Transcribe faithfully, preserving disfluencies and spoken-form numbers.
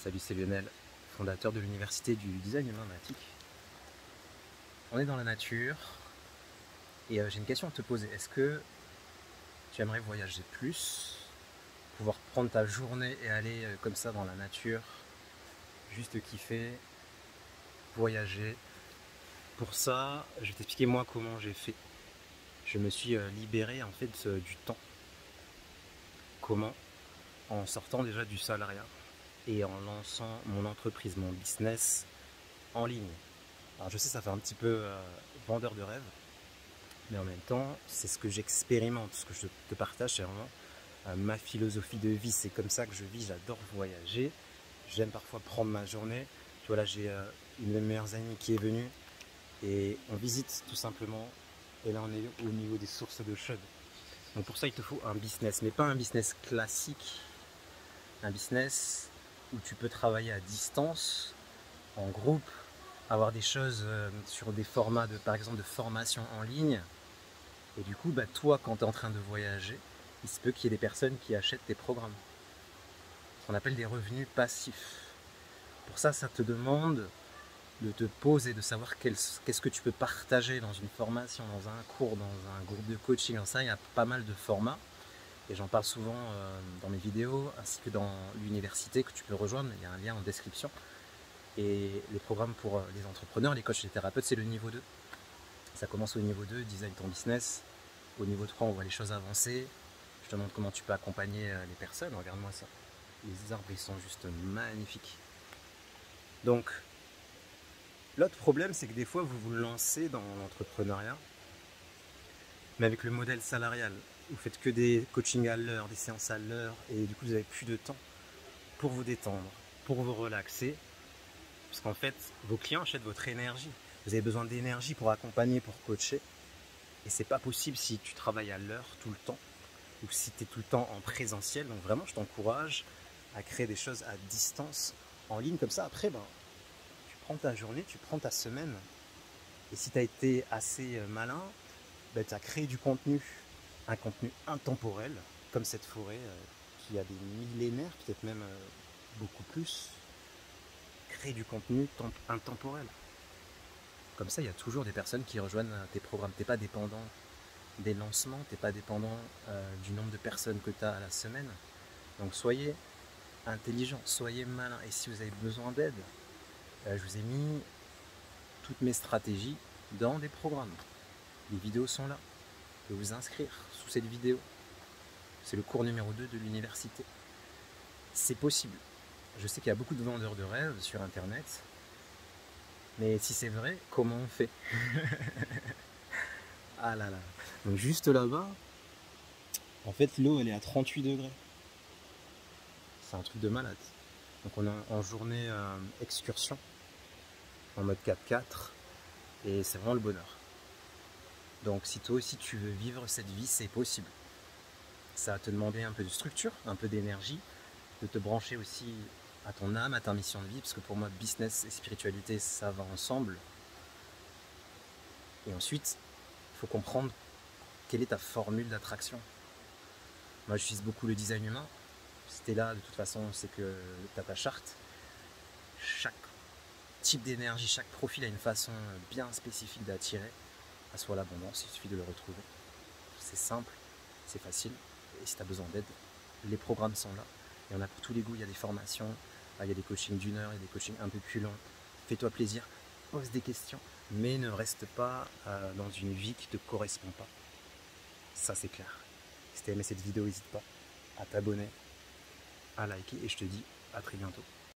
Salut, c'est Lionel, fondateur de l'université du design humain Matic. On est dans la nature et euh, j'ai une question à te poser. Est-ce que tu aimerais voyager plus, pouvoir prendre ta journée et aller euh, comme ça dans la nature, juste kiffer, voyager? Pour ça, je vais t'expliquer moi comment j'ai fait. Je me suis euh, libéré en fait euh, du temps. Comment? En sortant déjà du salariat et en lançant mon entreprise, mon business en ligne. Alors je sais, ça fait un petit peu euh, vendeur de rêve, mais en même temps, c'est ce que j'expérimente, ce que je te partage, c'est vraiment euh, ma philosophie de vie. C'est comme ça que je vis, j'adore voyager. J'aime parfois prendre ma journée. Tu vois, là, j'ai euh, une de mes meilleures amies qui est venue et on visite tout simplement. Et là, on est au niveau des sources d'eau chaude. Donc pour ça, il te faut un business, mais pas un business classique. Un business où tu peux travailler à distance, en groupe, avoir des choses euh, sur des formats de, par exemple, de formation en ligne. Et du coup, bah, toi, quand tu es en train de voyager, il se peut qu'il y ait des personnes qui achètent tes programmes. Ce qu'on appelle des revenus passifs. Pour ça, ça te demande de te poser, de savoir qu'est-ce que tu peux partager dans une formation, dans un cours, dans un groupe de coaching. Alors ça, il y a pas mal de formats. Et j'en parle souvent euh, dans mes vidéos, ainsi que dans l'université que tu peux rejoindre. Il y a un lien en description. Et les programmes pour les entrepreneurs, les coachs et les thérapeutes, c'est le niveau deux. Ça commence au niveau deux, design ton business. Au niveau trois, on voit les choses avancer. Je te montre comment tu peux accompagner les personnes. Regarde-moi ça. Les arbres, ils sont juste magnifiques. Donc, l'autre problème, c'est que des fois, vous vous lancez dans l'entrepreneuriat, mais avec le modèle salarial. Vous faites que des coachings à l'heure, des séances à l'heure, et du coup, vous n'avez plus de temps pour vous détendre, pour vous relaxer. Parce qu'en fait, vos clients achètent votre énergie. Vous avez besoin d'énergie pour accompagner, pour coacher. Et c'est pas possible si tu travailles à l'heure tout le temps ou si tu es tout le temps en présentiel. Donc vraiment, je t'encourage à créer des choses à distance, en ligne. Comme ça, après, ben, tu prends ta journée, tu prends ta semaine. Et si tu as été assez malin, ben, tu as créé du contenu, un contenu intemporel, comme cette forêt euh, qui a des millénaires, peut-être même euh, beaucoup plus. Créer du contenu intemporel. Comme ça, il y a toujours des personnes qui rejoignent tes programmes. Tu n'es pas dépendant des lancements, tu n'es pas dépendant euh, du nombre de personnes que tu as à la semaine. Donc soyez intelligents, soyez malins. Et si vous avez besoin d'aide, euh, je vous ai mis toutes mes stratégies dans des programmes. Les vidéos sont là. Vous pouvez vous inscrire sous cette vidéo. C'est le cours numéro deux de l'université. C'est possible. Je sais qu'il y a beaucoup de vendeurs de rêves sur Internet. Mais si c'est vrai, comment on fait? Ah là là. Donc juste là-bas, en fait l'eau elle est à trente-huit degrés. C'est un truc de malade. Donc on est en journée euh, excursion, en mode quatre quatre, et c'est vraiment le bonheur. Donc si toi aussi tu veux vivre cette vie, c'est possible. Ça va te demander un peu de structure, un peu d'énergie, de te brancher aussi à ton âme, à ta mission de vie, parce que pour moi business et spiritualité ça va ensemble. Et ensuite, il faut comprendre quelle est ta formule d'attraction. Moi j'utilise beaucoup le design humain. Si t'es là, de toute façon, c'est que tu as ta charte. Chaque type d'énergie, chaque profil a une façon bien spécifique d'attirer à soi l'abondance. Il suffit de le retrouver. C'est simple, c'est facile. Et si tu as besoin d'aide, les programmes sont là. Il y en a pour tous les goûts. Il y a des formations, il y a des coachings d'une heure, il y a des coachings un peu plus longs. Fais-toi plaisir, pose des questions, mais ne reste pas euh, dans une vie qui ne te correspond pas. Ça, c'est clair. Si tu as aimé cette vidéo, n'hésite pas à t'abonner, à liker, et je te dis à très bientôt.